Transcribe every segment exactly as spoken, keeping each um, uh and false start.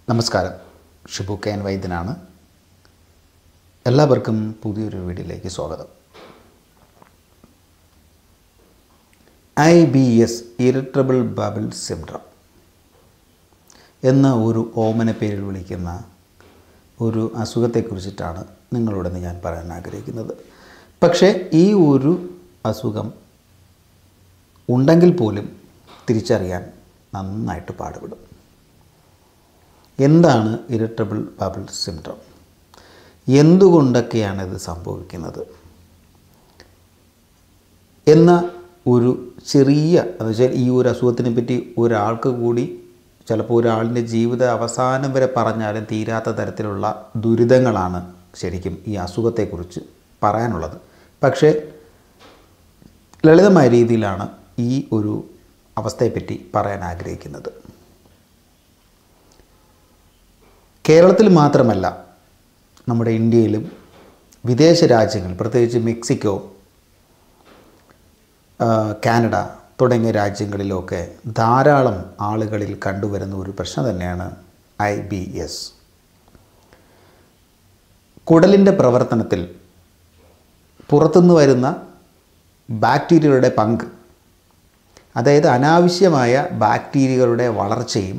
നമസ്കാരം, Shibu K N വൈദ്യനാണ്. എല്ലാവർക്കും പുതിയൊരു വീഡിയോയിലേക്ക് സ്വാഗതം. I B S irritable bowel syndrome എന്ന ഒരു ഓമന പേരിൽ വിളിക്കുന്ന ഒരു അസുഖത്തെക്കുറിച്ചിട്ടാണ് നിങ്ങളോട് ഞാൻ പറയാൻ ആഗ്രഹിക്കുന്നത്. പക്ഷേ ഈ ഒരു അസുഖം ഉണ്ടെങ്കിൽ പോലും തിരിച്ചറിയാൻ നന്നായിട്ട് പാടുപെടും. എന്താണ് ഇറിറ്റബിൾ ബബിൾ സിൻഡ്രോം? എന്തുകൊണ്ടൊക്കെയാണ് ഇത് സംഭവിക്കുന്നത് എന്ന ഒരു ചെറിയ എന്ന് വെച്ചാൽ ഈ ഒരു അസുഖത്തിനെ പറ്റി ഒരാൾക്ക് കൂടി ചിലപ്പോൾ ഒരാളിൻ്റെ ജീവിത അവസാനം വരെ പറഞ്ഞാലും തീരാത്ത തരത്തിലുള്ള ദുരിതങ്ങളാണ് ശരിക്കും ഈ അസുഖത്തെക്കുറിച്ച് പറയാനുള്ളത്. പക്ഷേ ലളിതമായ രീതിയിലാണ് ഈ ഒരു അവസ്ഥയെപ്പറ്റി പറയാൻ ആഗ്രഹിക്കുന്നത്. കേരളത്തിൽ മാത്രമല്ല, നമ്മുടെ ഇന്ത്യയിലും വിദേശ രാജ്യങ്ങൾ, പ്രത്യേകിച്ച് മെക്സിക്കോ, കാനഡ തുടങ്ങിയ രാജ്യങ്ങളിലൊക്കെ ധാരാളം ആളുകളിൽ കണ്ടുവരുന്ന ഒരു പ്രശ്നം തന്നെയാണ് ഐ ബി എസ്. കുടലിൻ്റെ പ്രവർത്തനത്തിൽ പുറത്തുനിന്ന് വരുന്ന ബാക്ടീരിയകളുടെ പങ്ക്, അതായത് അനാവശ്യമായ ബാക്ടീരിയകളുടെ വളർച്ചയും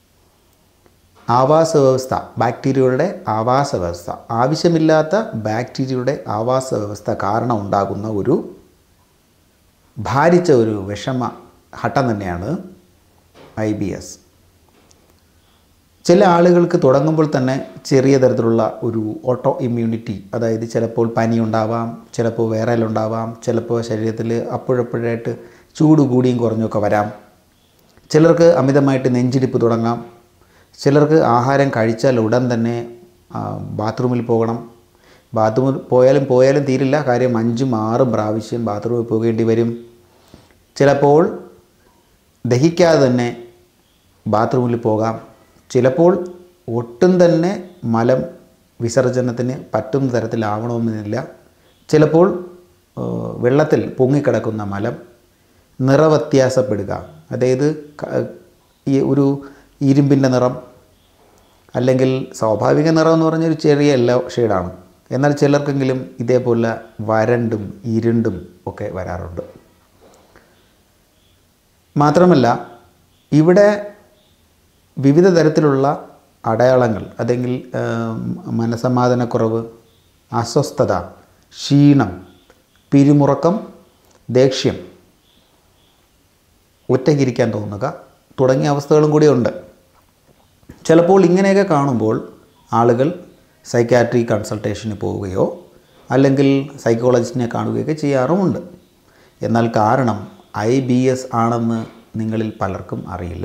ആവാസ വ്യവസ്ഥ, ബാക്ടീരിയകളുടെ ആവാസ വ്യവസ്ഥ, ആവശ്യമില്ലാത്ത ബാക്ടീരിയയുടെ ആവാസ വ്യവസ്ഥ കാരണം ഉണ്ടാകുന്ന ഒരു ഭാരിച്ച ഒരു വിഷമ ഘട്ടം തന്നെയാണ് ഐ ബി എസ്. ചില ആളുകൾക്ക് തുടങ്ങുമ്പോൾ തന്നെ ചെറിയ തരത്തിലുള്ള ഒരു ഓട്ടോ ഇമ്മ്യൂണിറ്റി, അതായത് ചിലപ്പോൾ പനി ഉണ്ടാവാം, ചിലപ്പോൾ വൈറലുണ്ടാവാം, ചിലപ്പോൾ ശരീരത്തിൽ അപ്പോഴപ്പോഴായിട്ട് ചൂട് കൂടിയും കുറഞ്ഞൊക്കെ വരാം. ചിലർക്ക് അമിതമായിട്ട് നെഞ്ചിടിപ്പ് തുടങ്ങാം. ചിലർക്ക് ആഹാരം കഴിച്ചാൽ ഉടൻ തന്നെ ബാത്റൂമിൽ പോകണം. ബാത്റൂമിൽ പോയാലും പോയാലും തീരില്ല, കാര്യം അഞ്ചും ആറും പ്രാവശ്യം ബാത്റൂമിൽ പോകേണ്ടി വരും. ചിലപ്പോൾ ദഹിക്കാതെ തന്നെ ബാത്റൂമിൽ പോകാം. ചിലപ്പോൾ ഒട്ടും തന്നെ മലം വിസർജനത്തിന് പറ്റുന്ന തരത്തിലാവണമെന്നില്ല. ചിലപ്പോൾ വെള്ളത്തിൽ പൊങ്ങിക്കിടക്കുന്ന മലം നിറവ്യത്യാസപ്പെടുക, അതായത് ഈ ഒരു ഇരുമ്പിൻ്റെ നിറം അല്ലെങ്കിൽ സ്വാഭാവിക നിറം എന്ന് പറഞ്ഞൊരു ചെറിയ യെല്ലോ ഷെയ്ഡാണ്. എന്നാൽ ചിലർക്കെങ്കിലും ഇതേപോലെ വരണ്ടും ഇരുണ്ടും ഒക്കെ വരാറുണ്ട്. മാത്രമല്ല, ഇവിടെ വിവിധ തരത്തിലുള്ള അടയാളങ്ങൾ, അല്ലെങ്കിൽ മനസ്സമാധാനക്കുറവ്, അസ്വസ്ഥത, ക്ഷീണം, പിരിമുറുക്കം, ദേഷ്യം, ഒറ്റയ്ക്കിരിക്കാൻ തോന്നുക തുടങ്ങിയ അവസ്ഥകളും കൂടിയുണ്ട്. ചിലപ്പോൾ ഇങ്ങനെയൊക്കെ കാണുമ്പോൾ ആളുകൾ സൈക്കാട്രി കൺസൾട്ടേഷന് പോവുകയോ അല്ലെങ്കിൽ സൈക്കോളജിസ്റ്റിനെ കാണുകയൊക്കെ ചെയ്യാറുമുണ്ട്. എന്നാൽ കാരണം ഐ ബി എസ് ആണെന്ന് നിങ്ങളിൽ പലർക്കും അറിയില്ല.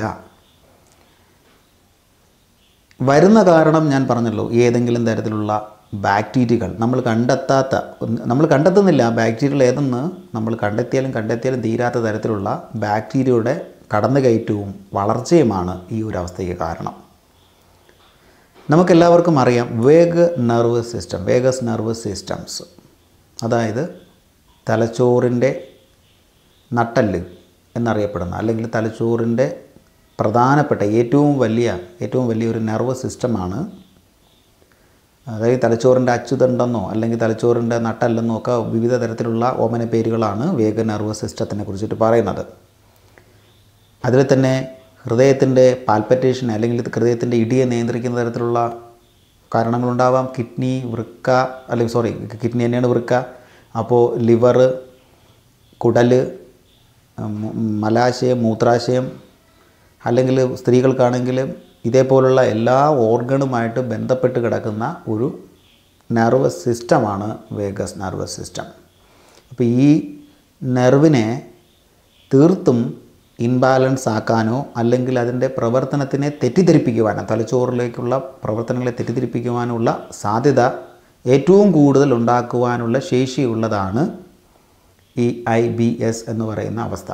വരുന്ന കാരണം ഞാൻ പറഞ്ഞല്ലോ, ഏതെങ്കിലും തരത്തിലുള്ള ബാക്ടീരിയകൾ നമ്മൾ കണ്ടെത്താത്ത നമ്മൾ കണ്ടെത്തുന്നില്ല ബാക്ടീരിയകൾ ഏതെന്ന് നമ്മൾ കണ്ടെത്തിയാലും കണ്ടെത്തിയാലും തീരാത്ത തരത്തിലുള്ള ബാക്ടീരിയയുടെ കടന്നുകയറ്റവും വളർച്ചയുമാണ് ഈ ഒരു അവസ്ഥയ്ക്ക് കാരണം. നമുക്കെല്ലാവർക്കും അറിയാം, vagus nervous system, vagus nervous systems, അതായത് തലച്ചോറിൻ്റെ നട്ടെല്ല് എന്നറിയപ്പെടുന്ന, അല്ലെങ്കിൽ തലച്ചോറിൻ്റെ പ്രധാനപ്പെട്ട ഏറ്റവും വലിയ ഏറ്റവും വലിയൊരു നെർവസ് സിസ്റ്റമാണ്. അതായത് തലച്ചോറിൻ്റെ അച്ചുതണ്ടെന്നോ അല്ലെങ്കിൽ തലച്ചോറിൻ്റെ നട്ടെല്ലെന്നോ ഒക്കെ വിവിധ തരത്തിലുള്ള ഓമന പേരുകളാണ് വേഗ നെർവസ് സിസ്റ്റത്തിനെ കുറിച്ചിട്ട് പറയുന്നത്. അതിൽ തന്നെ ഹൃദയത്തിൻ്റെ പാൽപ്പറ്റേഷൻ അല്ലെങ്കിൽ ഹൃദയത്തിൻ്റെ ഇടിയെ നിയന്ത്രിക്കുന്ന തരത്തിലുള്ള കാരണങ്ങളുണ്ടാവാം. കിഡ്നി, വൃക്ക, അല്ലെങ്കിൽ സോറി കിഡ്നി തന്നെയാണ് വൃക്ക. അപ്പോൾ ലിവർ, കുടൽ, മലാശയം, മൂത്രാശയം, അല്ലെങ്കിൽ സ്ത്രീകൾക്കാണെങ്കിൽ ഇതേപോലുള്ള എല്ലാ ഓർഗണുമായിട്ട് ബന്ധപ്പെട്ട് കിടക്കുന്ന ഒരു നെർവസ് സിസ്റ്റമാണ് വേഗസ് നെർവസ് സിസ്റ്റം. അപ്പോൾ ഈ നെർവിനെ തീർത്തും ഇൻബാലൻസ് ആക്കാനോ അല്ലെങ്കിൽ അതിൻ്റെ പ്രവർത്തനത്തിനെ തെറ്റിദ്ധരിപ്പിക്കുവാനോ, തലച്ചോറിലേക്കുള്ള പ്രവർത്തനങ്ങളെ തെറ്റിദ്ധരിപ്പിക്കുവാനുള്ള സാധ്യത ഏറ്റവും കൂടുതൽ ഉണ്ടാക്കുവാനുള്ള ശേഷിയുള്ളതാണ് ഈ ഐ ബി എസ് എന്ന് പറയുന്ന അവസ്ഥ.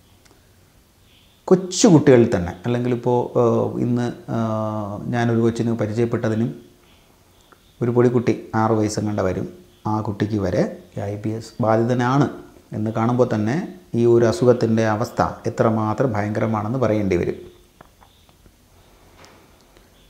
കൊച്ചു കുട്ടികളിൽ തന്നെ, അല്ലെങ്കിൽ ഇപ്പോൾ ഇന്ന് ഞാനൊരു കൊച്ചിന് പരിചയപ്പെട്ടതിനും ഒരു പൊടിക്കുട്ടി ആറ് വയസ്സും കണ്ട വരും, ആ കുട്ടിക്ക് വരെ ഐ ബി എസ് ബാധിതനാണ് എന്ന് കാണുമ്പോൾ തന്നെ ഈ ഒരു അസുഖത്തിൻ്റെ അവസ്ഥ എത്രമാത്രം ഭയങ്കരമാണെന്ന് പറയേണ്ടി വരും.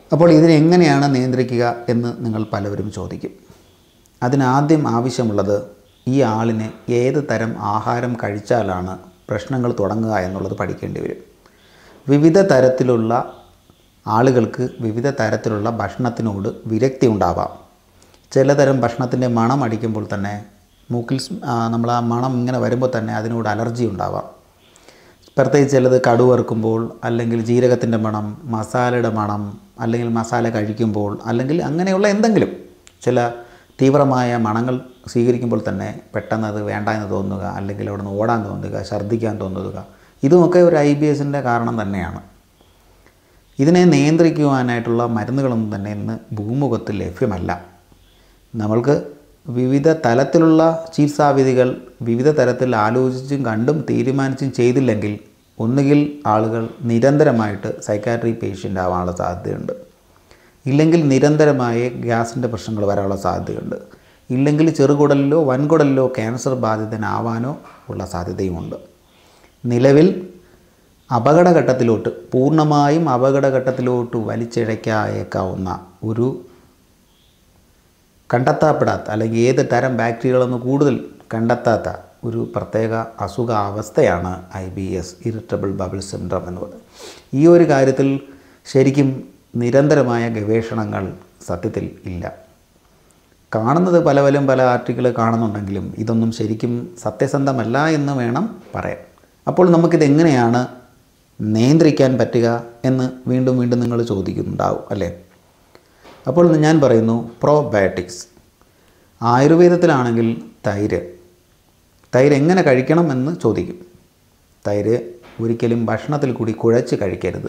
അപ്പോൾ ഇതിനെങ്ങനെയാണ് നിയന്ത്രിക്കുക എന്ന് നിങ്ങൾ പലവരും ചോദിക്കും. അതിനാദ്യം ആവശ്യമുള്ളത് ഈ ആളിന് ഏത് തരം ആഹാരം കഴിച്ചാലാണ് പ്രശ്നങ്ങൾ തുടങ്ങുക എന്നുള്ളത് പഠിക്കേണ്ടി വരും. വിവിധ തരത്തിലുള്ള ആളുകൾക്ക് വിവിധ തരത്തിലുള്ള ഭക്ഷണത്തിനോട് വിരക്തി ഉണ്ടാവാം. ചിലതരം ഭക്ഷണത്തിൻ്റെ മണം അടിക്കുമ്പോൾ തന്നെ മൂക്കിൽ നമ്മൾ ആ മണം ഇങ്ങനെ വരുമ്പോൾ തന്നെ അതിനോട് അലർജി ഉണ്ടാവാം. പ്രത്യേകിച്ച് ചിലത് കടുവറുക്കുമ്പോൾ, അല്ലെങ്കിൽ ജീരകത്തിൻ്റെ മണം, മസാലയുടെ മണം, അല്ലെങ്കിൽ മസാല കഴിക്കുമ്പോൾ, അല്ലെങ്കിൽ അങ്ങനെയുള്ള എന്തെങ്കിലും ചില തീവ്രമായ മണങ്ങൾ സ്വീകരിക്കുമ്പോൾ തന്നെ പെട്ടെന്ന് അത് വേണ്ട എന്ന് തോന്നുക, അല്ലെങ്കിൽ അവിടെ നിന്ന് ഓടാൻ തോന്നുക, ഛർദ്ദിക്കാൻ തോന്നുക, ഇതുമൊക്കെ ഒരു ഐ ബി എസിൻ്റെ കാരണം തന്നെയാണ്. ഇതിനെ നിയന്ത്രിക്കുവാനായിട്ടുള്ള മരുന്നുകളൊന്നും തന്നെ ഇന്ന് ഭൂമുഖത്ത് ലഭ്യമല്ല. നമ്മൾക്ക് വിവിധ തലത്തിലുള്ള ചികിത്സാവിധികൾ വിവിധ തരത്തിൽ ആലോചിച്ചും കണ്ടും തീരുമാനിച്ചും ചെയ്തില്ലെങ്കിൽ ഒന്നുകിൽ ആളുകൾ നിരന്തരമായിട്ട് സൈക്കാട്രി പേഷ്യൻ്റ് ആവാനുള്ള സാധ്യതയുണ്ട്, ഇല്ലെങ്കിൽ നിരന്തരമായ ഗ്യാസിൻ്റെ പ്രശ്നങ്ങൾ വരാനുള്ള സാധ്യതയുണ്ട്, ഇല്ലെങ്കിൽ ചെറുകുടലിലോ വൻകുടലിലോ ക്യാൻസർ ബാധിതനാവാനോ ഉള്ള സാധ്യതയുമുണ്ട്. നിലവിൽ അപകടഘട്ടത്തിലോട്ട് പൂർണ്ണമായും അപകടഘട്ടത്തിലോട്ട് വലിച്ചിഴയ്ക്കായേക്കാവുന്ന ഒരു കണ്ടെത്തപ്പെടാത്ത, അല്ലെങ്കിൽ ഏത് തരം ബാക്ടീരിയകളൊന്നും കൂടുതൽ കണ്ടെത്താത്ത ഒരു പ്രത്യേക അസുഖാവസ്ഥയാണ് I B S, irritable bowel syndrome എന്ന് പറയുന്നത്. ഈ ഒരു കാര്യത്തിൽ ശരിക്കും നിരന്തരമായ ഗവേഷണങ്ങൾ സത്യത്തിൽ ഇല്ല. കാണുന്നത് പല പല പല ആർട്ടിക്കിൾ കാണുന്നുണ്ടെങ്കിലും ഇതൊന്നും ശരിക്കും സത്യസന്ധമല്ല എന്ന് വേണം പറയാൻ. അപ്പോൾ നമുക്കിതെങ്ങനെയാണ് നിയന്ത്രിക്കാൻ പറ്റുക എന്ന് വീണ്ടും വീണ്ടും നിങ്ങൾ ചോദിക്കുന്നുണ്ടാവും അല്ലേ? അപ്പോൾ ഞാൻ പറയുന്നു പ്രോബയോട്ടിക്സ്. ആയുർവേദത്തിലാണെങ്കിൽ തൈര് തൈര് എങ്ങനെ കഴിക്കണം എന്ന് ചോദിക്കും. തൈര് ഒരിക്കലും ഭക്ഷണത്തിൽ കൂടി കുഴച്ച് കഴിക്കരുത്.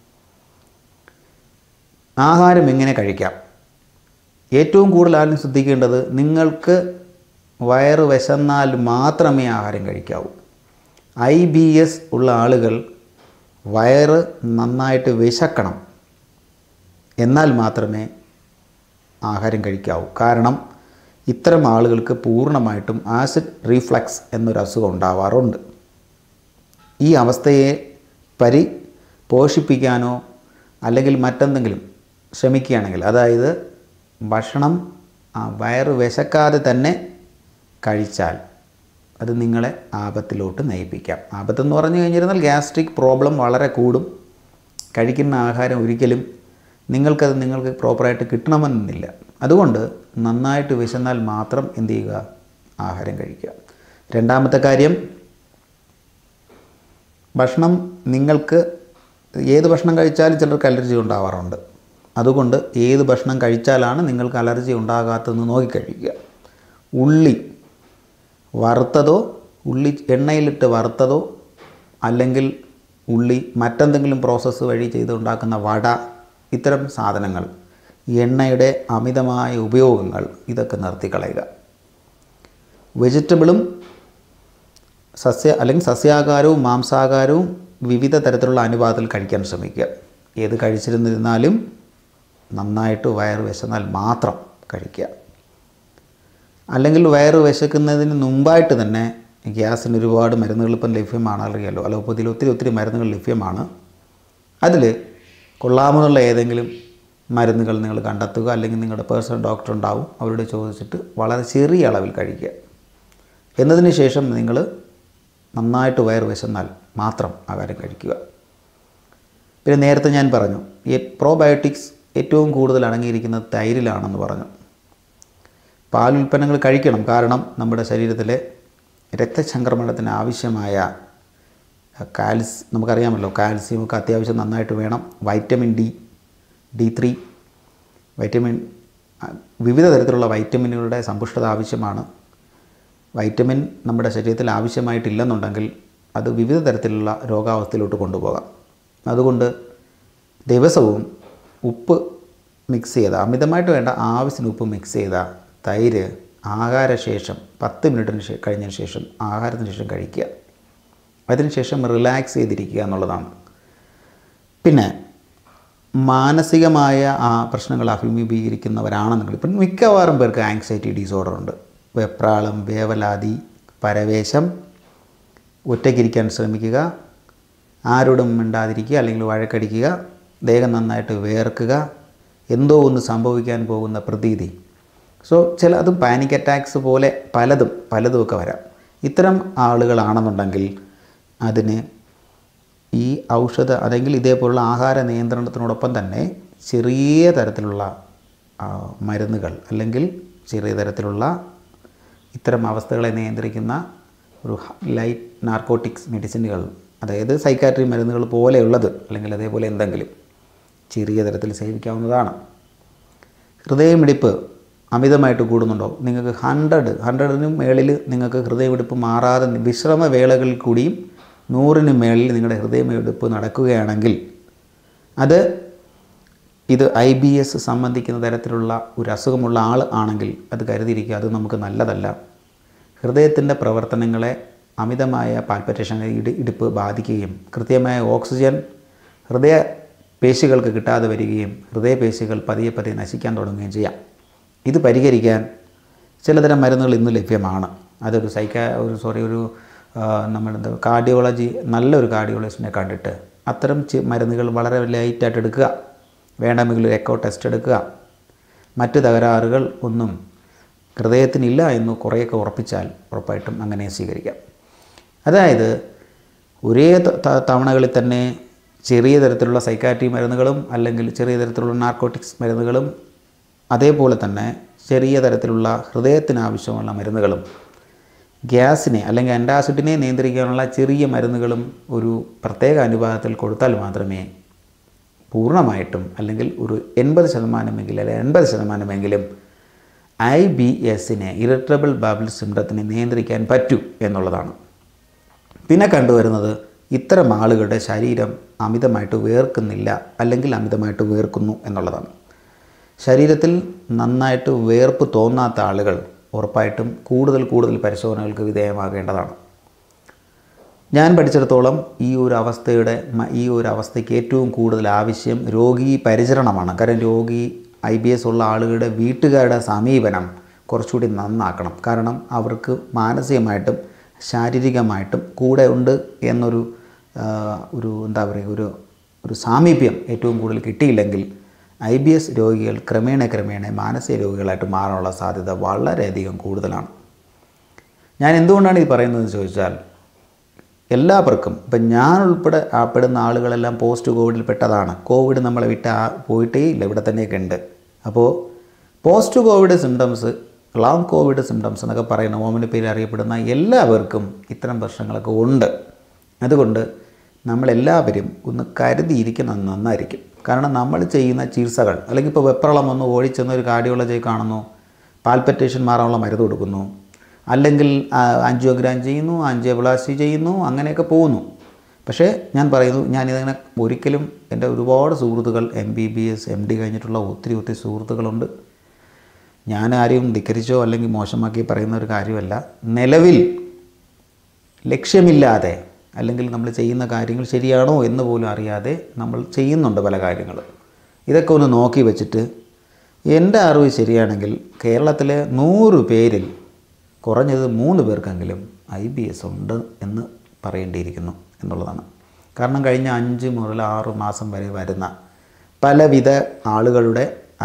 ആഹാരം എങ്ങനെ കഴിക്കാം? ഏറ്റവും കൂടുതൽ ആരും ശ്രദ്ധിക്കേണ്ടത് നിങ്ങൾക്ക് വയറ് വിശന്നാൽ മാത്രമേ ആഹാരം കഴിക്കാവൂ. ഐ ബി എസ് ഉള്ള ആളുകൾ വയറ് നന്നായിട്ട് വിശക്കണം, എന്നാൽ മാത്രമേ ആഹാരം കഴിക്കാവൂ. കാരണം ഇത്തരം ആളുകൾക്ക് പൂർണ്ണമായിട്ടും ആസിഡ് റീഫ്ലക്സ് എന്നൊരു അസുഖം ഉണ്ടാവാറുണ്ട്. ഈ അവസ്ഥയെ പരി പോഷിപ്പിക്കാനോ അല്ലെങ്കിൽ മറ്റെന്തെങ്കിലും ശ്രമിക്കുകയാണെങ്കിൽ, അതായത് ഭക്ഷണം വയറ് വിശക്കാതെ തന്നെ കഴിച്ചാൽ അത് നിങ്ങളെ ആപത്തിലോട്ട് നയിപ്പിക്കാം. ആപത്തെന്ന് പറഞ്ഞു കഴിഞ്ഞിരുന്നാൽ ഗ്യാസ്ട്രിക് പ്രോബ്ലം വളരെ കൂടും. കഴിക്കുന്ന ആഹാരം ഒരിക്കലും നിങ്ങൾക്കത് നിങ്ങൾക്ക് പ്രോപ്പറായിട്ട് കിട്ടണമെന്നില്ല. അതുകൊണ്ട് നന്നായിട്ട് വിശന്നാൽ മാത്രം എന്ത് ചെയ്യുക? ആഹാരം കഴിക്കുക. രണ്ടാമത്തെ കാര്യം, ഭക്ഷണം നിങ്ങൾക്ക് ഏത് ഭക്ഷണം കഴിച്ചാലും ചിലർക്ക് അലർജി ഉണ്ടാവാറുണ്ട്. അതുകൊണ്ട് ഏത് ഭക്ഷണം കഴിച്ചാലാണ് നിങ്ങൾക്ക് അലർജി ഉണ്ടാകാത്തതെന്ന് നോക്കി കഴിക്കുക. ഉള്ളി വറുത്തതോ, ഉള്ളി എണ്ണയിലിട്ട് വറുത്തതോ, അല്ലെങ്കിൽ ഉള്ളി മറ്റെന്തെങ്കിലും പ്രോസസ്സ് വഴി ചെയ്തുണ്ടാക്കുന്ന വട, ഇത്തരം സാധനങ്ങൾ, എണ്ണയുടെ അമിതമായ ഉപയോഗങ്ങൾ, ഇതൊക്കെ നിർത്തിക്കളയുക. വെജിറ്റബിളും സസ്യ അല്ലെങ്കിൽ സസ്യാഹാരവും മാംസാഹാരവും വിവിധ തരത്തിലുള്ള അനുപാതത്തിൽ കഴിക്കാൻ ശ്രമിക്കുക. ഏത് കഴിച്ചിരുന്നിരുന്നാലും നന്നായിട്ട് വയറ് വിശന്നാൽ മാത്രം കഴിക്കുക. അല്ലെങ്കിൽ വയറ് വിശക്കുന്നതിന് മുമ്പായിട്ട് തന്നെ ഗ്യാസിന് ഒരുപാട് മരുന്നുകൾ ഇപ്പം ലഭ്യമാണ്, അറിയാലോ. അലോപ്പതിയിൽ ഒത്തിരി ഒത്തിരി മരുന്നുകൾ ലഭ്യമാണ്. അതിൽ കൊള്ളാമെന്നുള്ള ഏതെങ്കിലും മരുന്നുകൾ നിങ്ങൾ കണ്ടെത്തുക, അല്ലെങ്കിൽ നിങ്ങളുടെ പേഴ്സണൽ ഡോക്ടർ ഉണ്ടാവും, അവരോട് ചോദിച്ചിട്ട് വളരെ ചെറിയ അളവിൽ കഴിക്കുക. എന്നതിന് ശേഷം നിങ്ങൾ നന്നായിട്ട് വയറ് വിശന്നാൽ മാത്രം ആഹാരം കഴിക്കുക. പിന്നെ നേരത്തെ ഞാൻ പറഞ്ഞു ഈ പ്രോബയോട്ടിക്സ് ഏറ്റവും കൂടുതൽ അടങ്ങിയിരിക്കുന്നത് തൈരിലാണെന്ന് പറഞ്ഞു. പാലുൽപ്പന്നങ്ങൾ കഴിക്കണം, കാരണം നമ്മുടെ ശരീരത്തിലെ രക്തചംക്രമണത്തിന് ആവശ്യമായ കാൽസ്യം നമുക്കറിയാമല്ലോ, കാൽസ്യമൊക്കെ അത്യാവശ്യം നന്നായിട്ട് വേണം. Vitamin D, D three, vitamin വിവിധ തരത്തിലുള്ള വൈറ്റമിനുകളുടെ സമ്പുഷ്ടത ആവശ്യമാണ്. വൈറ്റമിൻ നമ്മുടെ ശരീരത്തിൽ ആവശ്യമായിട്ടില്ലെന്നുണ്ടെങ്കിൽ അത് വിവിധ തരത്തിലുള്ള രോഗാവസ്ഥയിലോട്ട് കൊണ്ടുപോകാം. അതുകൊണ്ട് ദിവസവും ഉപ്പ് മിക്സ് ചെയ്ത, അമിതമായിട്ട് വേണ്ട, ആവശ്യത്തിന് ഉപ്പ് മിക്സ് ചെയ്ത തൈര് ആഹാരശേഷം പത്ത് മിനിറ്റിന് കഴിഞ്ഞതിന് ശേഷം ആഹാരത്തിന് ശേഷം കഴിക്കുക. അതിനുശേഷം റിലാക്സ് ചെയ്തിരിക്കുക എന്നുള്ളതാണ്. പിന്നെ മാനസികമായ ആ പ്രശ്നങ്ങൾ അഭിമുഖീകരിക്കുന്നവരാണെന്നെങ്കിൽ ഇപ്പം മിക്കവാറും പേർക്ക് ആങ്സൈറ്റി ഡിസോർഡർ ഉണ്ട്. വെപ്രാളം, വേവലാതി, പരവേശം, ഒറ്റയ്ക്കിരിക്കാൻ ശ്രമിക്കുക, ആരോടും മിണ്ടാതിരിക്കുക, അല്ലെങ്കിൽ വഴക്കടിക്കുക, ദേഹം നന്നായിട്ട് വേർക്കുക, എന്തോ ഒന്ന് സംഭവിക്കാൻ പോകുന്ന പ്രതീതി. സോ ചില അതും പാനിക് അറ്റാക്സ് പോലെ പലതും പലതുമൊക്കെ വരാം. ഇത്തരം ആളുകളാണെന്നുണ്ടെങ്കിൽ അതിന് ഈ ഔഷധ അല്ലെങ്കിൽ ഇതേപോലുള്ള ആഹാര നിയന്ത്രണത്തിനോടൊപ്പം തന്നെ ചെറിയ തരത്തിലുള്ള മരുന്നുകൾ അല്ലെങ്കിൽ ചെറിയ തരത്തിലുള്ള ഇത്തരം അവസ്ഥകളെ നിയന്ത്രിക്കുന്ന ഒരു ലൈറ്റ് നാർക്കോട്ടിക്സ് മെഡിസിനുകൾ, അതായത് സൈക്കാട്രി മരുന്നുകൾ പോലെയുള്ളത് അല്ലെങ്കിൽ അതേപോലെ എന്തെങ്കിലും ചെറിയ തരത്തിൽ സേവിക്കാവുന്നതാണ്. ഹൃദയമിടിപ്പ് അമിതമായിട്ട് കൂടുന്നുണ്ടോ? നിങ്ങൾക്ക് ഹൺഡ്രഡ് ഹൺഡ്രഡിനും മേളിൽ നിങ്ങൾക്ക് ഹൃദയമിടിപ്പ് മാറാതെ വിശ്രമവേളകളിൽ കൂടിയും നൂറിന് മേളിൽ നിങ്ങളുടെ ഹൃദയമിടിപ്പ് നടക്കുകയാണെങ്കിൽ അത് ഇത് ഐ ബി എസ് സംബന്ധിക്കുന്ന തരത്തിലുള്ള ഒരു അസുഖമുള്ള ആൾ ആണെങ്കിൽ അത് കരുതിയിരിക്കുക, അത് നമുക്ക് നല്ലതല്ല. ഹൃദയത്തിൻ്റെ പ്രവർത്തനങ്ങളെ അമിതമായ പാൽപിറ്റേഷൻ ഇടി ഇടിപ്പ് ബാധിക്കുകയും കൃത്യമായ ഓക്സിജൻ ഹൃദയ പേശികൾക്ക് കിട്ടാതെ വരികയും ഹൃദയപേശികൾ പതിയെ പതിയെ നശിക്കാൻ തുടങ്ങുകയും ചെയ്യാം. ഇത് പരിഹരിക്കാൻ ചിലതരം മരുന്നുകൾ ഇന്ന് ലഭ്യമാണ്. അതൊരു സൈക്കാ ഒരു സോറി ഒരു നമ്മളെന്താ കാർഡിയോളജി നല്ലൊരു കാർഡിയോളജിസ്റ്റിനെ കണ്ടിട്ട് അത്തരം മരുന്നുകൾ വളരെ ലൈറ്റായിട്ട് എടുക്കുക. വേണമെങ്കിൽ ഒരു എക്കോ ടെസ്റ്റ് എടുക്കുക. മറ്റ് തകരാറുകൾ ഒന്നും ഹൃദയത്തിനില്ല എന്ന് കുറേയൊക്കെ ഉറപ്പിച്ചാൽ ഉറപ്പായിട്ടും അങ്ങനെ സ്വീകരിക്കാം. അതായത് ഒരേ തവണകളിൽ തന്നെ ചെറിയ തരത്തിലുള്ള സൈക്കാട്രി മരുന്നുകളും അല്ലെങ്കിൽ ചെറിയ തരത്തിലുള്ള നാർക്കോട്ടിക്സ് മരുന്നുകളും അതേപോലെ തന്നെ ചെറിയ തരത്തിലുള്ള ഹൃദയത്തിന് ആവശ്യമുള്ള മരുന്നുകളും ഗ്യാസിനെ അല്ലെങ്കിൽ ആൻറ്റാസിഡിനെ നിയന്ത്രിക്കാനുള്ള ചെറിയ മരുന്നുകളും ഒരു പ്രത്യേക അനുപാതത്തിൽ കൊടുത്താൽ മാത്രമേ പൂർണ്ണമായിട്ടും അല്ലെങ്കിൽ ഒരു എൺപത് ശതമാനമെങ്കിലും അല്ലെങ്കിൽ എൺപത് ശതമാനമെങ്കിലും ഐ ബി എസിനെ ഇറിറ്റബിൾ ബവൽ സിൻഡ്രോത്തിനെ നിയന്ത്രിക്കാൻ പറ്റൂ എന്നുള്ളതാണ്. പിന്നെ കണ്ടുവരുന്നത് ഇത്തരം ആളുകളുടെ ശരീരം അമിതമായിട്ട് വേർക്കുന്നില്ല അല്ലെങ്കിൽ അമിതമായിട്ട് വേർക്കുന്നു എന്നുള്ളതാണ്. ശരീരത്തിൽ നന്നായിട്ട് വേർപ്പ് തോന്നാത്ത ആളുകൾ ഉറപ്പായിട്ടും കൂടുതൽ കൂടുതൽ പരിശോധനകൾക്ക് വിധേയമാകേണ്ടതാണ്. ഞാൻ പഠിച്ചിടത്തോളം ഈ ഒരു അവസ്ഥയുടെ ഈ ഒരു അവസ്ഥയ്ക്ക് ഏറ്റവും കൂടുതൽ ആവശ്യം രോഗി പരിചരണമാണ്. കാരണം രോഗി ഐ ബി എസ് ഉള്ള ആളുകളുടെ വീട്ടുകാരുടെ സമീപനം കുറച്ചുകൂടി നന്നാക്കണം. കാരണം അവർക്ക് മാനസികമായിട്ടും ശാരീരികമായിട്ടും കൂടെ ഉണ്ട് എന്നൊരു ഒരു എന്താ പറയുക ഒരു ഒരു സാമീപ്യം ഏറ്റവും കൂടുതൽ കിട്ടിയില്ലെങ്കിൽ ഐ ബി എസ് രോഗികൾ ക്രമേണ ക്രമേണ മാനസിക രോഗികളായിട്ട് മാറാനുള്ള സാധ്യത വളരെയധികം കൂടുതലാണ്. ഞാൻ എന്തുകൊണ്ടാണ് ഇത് പറയുന്നതെന്ന് ചോദിച്ചാൽ എല്ലാവർക്കും ഇപ്പം ഞാൻ ഉൾപ്പെടെ പെടുന്ന ആളുകളെല്ലാം പോസ്റ്റ് കോവിഡിൽ പെട്ടതാണ്. കോവിഡ് നമ്മളെ വിട്ട് പോയിട്ടേ ഇല്ല, ഇവിടെ തന്നെയൊക്കെ ഉണ്ട്. അപ്പോൾ post covid symptoms long covid symptoms എന്നൊക്കെ പറയുന്ന ഓമിൻ്റെ പേരിൽ അറിയപ്പെടുന്ന എല്ലാവർക്കും ഇത്തരം പ്രശ്നങ്ങളൊക്കെ ഉണ്ട്. അതുകൊണ്ട് നമ്മളെല്ലാവരും ഒന്ന് കരുതിയിരിക്കുന്നത് നന്നായിരിക്കും. കാരണം നമ്മൾ ചെയ്യുന്ന ചികിത്സകൾ അല്ലെങ്കിൽ ഇപ്പോൾ വെപ്രളം ഒന്ന് ഓടിച്ചെന്ന് ഒരു കാർഡിയോളജിയെ കാണുന്നു, പാൽപിറ്റേഷൻ മാറാനുള്ള മരുന്ന് കൊടുക്കുന്നു, അല്ലെങ്കിൽ ആൻജിയോഗ്രാം ചെയ്യുന്നു, ആൻജിയോപ്ലാസ്റ്റി ചെയ്യുന്നു, അങ്ങനെയൊക്കെ പോകുന്നു. പക്ഷേ ഞാൻ പറയുന്നു, ഞാനിതങ്ങനെ ഒരിക്കലും എൻ്റെ ഒരുപാട് സുഹൃത്തുക്കൾ M B B S M D കഴിഞ്ഞിട്ടുള്ള ഒത്തിരി ഒത്തിരി സുഹൃത്തുക്കളുണ്ട്. ഞാൻ ആരെയും ധിക്കരിച്ചോ അല്ലെങ്കിൽ മോശമാക്കി പറയുന്ന ഒരു കാര്യമല്ല. നിലവിൽ ലക്ഷ്യമില്ലാതെ അല്ലെങ്കിൽ നമ്മൾ ചെയ്യുന്ന കാര്യങ്ങൾ ശരിയാണോ എന്ന് പോലും അറിയാതെ നമ്മൾ ചെയ്യുന്നുണ്ട് പല കാര്യങ്ങൾ. ഇതൊക്കെ ഒന്ന് നോക്കി വെച്ചിട്ട് എൻ്റെ അറിവ് ശരിയാണെങ്കിൽ കേരളത്തിലെ നൂറ് പേരിൽ കുറഞ്ഞത് മൂന്ന് പേർക്കെങ്കിലും ഐ ബി എസ് ഉണ്ട് എന്ന് പറയേണ്ടിയിരിക്കുന്നു എന്നുള്ളതാണ്. കാരണം കഴിഞ്ഞ അഞ്ച് മുതൽ ആറ് മാസം വരെ വരുന്ന പലവിധ ആളുകളുടെ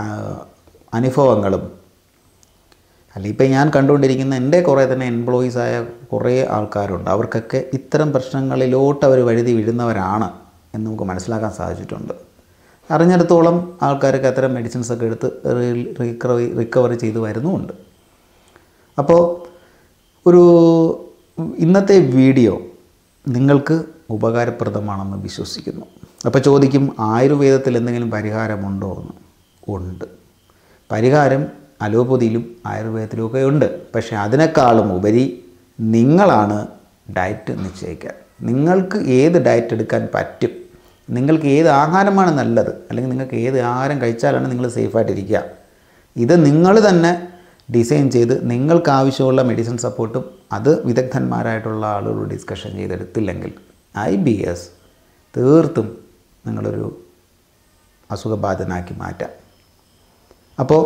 അനുഭവങ്ങളും അല്ല ഇപ്പം ഞാൻ കണ്ടുകൊണ്ടിരിക്കുന്ന എൻ്റെ കുറേ തന്നെ എംപ്ലോയീസായ കുറേ ആൾക്കാരുണ്ട്. അവർക്കൊക്കെ ഇത്തരം പ്രശ്നങ്ങളിലോട്ട് അവർ വഴുതി വീഴുന്നവരാണ് എന്ന് നമുക്ക് മനസ്സിലാക്കാൻ സാധിച്ചിട്ടുണ്ട്. അറിഞ്ഞിടത്തോളം ആൾക്കാർക്ക് അത്തരം മെഡിസിൻസൊക്കെ എടുത്ത് റിക്കവറി റിക്കവറി ചെയ്ത് വരുന്നുമുണ്ട്. അപ്പോൾ ഒരു ഇന്നത്തെ വീഡിയോ നിങ്ങൾക്ക് ഉപകാരപ്രദമാണെന്ന് വിശ്വസിക്കുന്നു. അപ്പോൾ ചോദിക്കും, ആയുർവേദത്തിൽ എന്തെങ്കിലും പരിഹാരമുണ്ടോ എന്ന്? ഉണ്ട്. പരിഹാരം അലോപ്പതിയിലും ആയുർവേദത്തിലുമൊക്കെ ഉണ്ട്. പക്ഷേ അതിനേക്കാളും ഉപരി നിങ്ങളാണ് ഡയറ്റ് നിശ്ചയിക്കുക. നിങ്ങൾക്ക് ഏത് ഡയറ്റ് എടുക്കാൻ പറ്റും, നിങ്ങൾക്ക് ഏത് ആഹാരമാണ് നല്ലത്, അല്ലെങ്കിൽ നിങ്ങൾക്ക് ഏത് ആഹാരം കഴിച്ചാലാണ് നിങ്ങൾ സേഫായിട്ടിരിക്കുക, ഇത് നിങ്ങൾ തന്നെ ഡിസൈൻ ചെയ്ത് നിങ്ങൾക്ക് ആവശ്യമുള്ള മെഡിസിൻ സപ്പോർട്ടും അത് വിദഗ്ധന്മാരായിട്ടുള്ള ആളുകളോട് ഡിസ്കഷൻ ചെയ്തെടുത്തില്ലെങ്കിൽ ഐ ബി എസ് തീർത്തും നിങ്ങളൊരു അസുഖബാധിതനാക്കി മാറ്റാം. അപ്പോൾ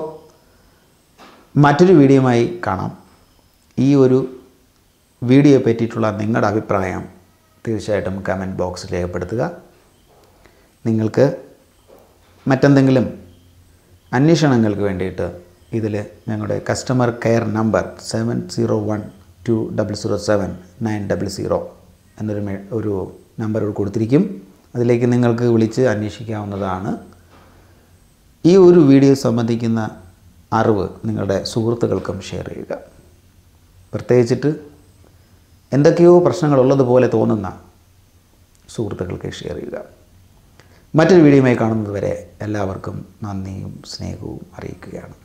മറ്റൊരു വീഡിയോയുമായി കാണാം. ഈ ഒരു വീഡിയോ പറ്റിയിട്ടുള്ള നിങ്ങളുടെ അഭിപ്രായം തീർച്ചയായിട്ടും കമൻറ്റ് ബോക്സിൽ രേഖപ്പെടുത്തുക. നിങ്ങൾക്ക് മറ്റെന്തെങ്കിലും അന്വേഷണങ്ങൾക്ക് വേണ്ടിയിട്ട് ഇതിൽ ഞങ്ങളുടെ customer care number seven zero one two double zero seven nine double zero എന്നൊരു ഒരു നമ്പർ കൊടുത്തിരിക്കും. അതിലേക്ക് നിങ്ങൾക്ക് വിളിച്ച് അന്വേഷിക്കാവുന്നതാണ്. ഈ ഒരു വീഡിയോ സംബന്ധിക്കുന്ന അറിവ് നിങ്ങളുടെ സുഹൃത്തുക്കൾക്കും ഷെയർ ചെയ്യുക. പ്രത്യേകിച്ചിട്ട് എന്തൊക്കെയോ പ്രശ്നങ്ങളുള്ളതുപോലെ തോന്നുന്ന സുഹൃത്തുക്കൾക്ക് ഷെയർ ചെയ്യുക. മറ്റൊരു വീഡിയോയുമായി കാണുന്നത് വരെ എല്ലാവർക്കും നന്ദിയും സ്നേഹവും അറിയിക്കുകയാണ്.